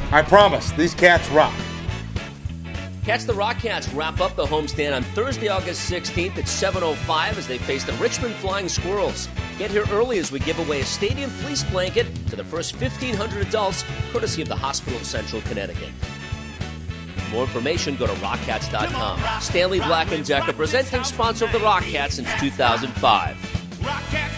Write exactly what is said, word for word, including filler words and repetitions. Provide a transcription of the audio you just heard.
I promise, these cats rock. Catch the Rockcats wrap up the homestand on Thursday, August sixteenth at seven oh five as they face the Richmond Flying Squirrels. Get here early as we give away a stadium fleece blanket to the first fifteen hundred adults, courtesy of the Hospital of Central Connecticut. For more information, go to rockcats dot com. Stanley Black and Decker, presenting sponsor of the Rockcats since two thousand five.